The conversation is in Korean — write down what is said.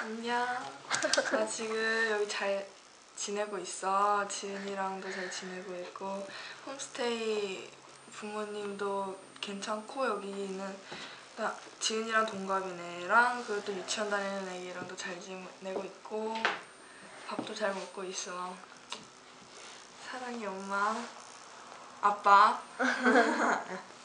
안녕. 나 지금 여기 잘 지내고 있어. 지은이랑도 잘 지내고 있고 홈스테이 부모님도 괜찮고 여기는 나 지은이랑 동갑인 애랑 그리고 또 유치원 다니는 애기랑도 잘 지내고 있고 밥도 잘 먹고 있어. 사랑해 엄마, 아빠.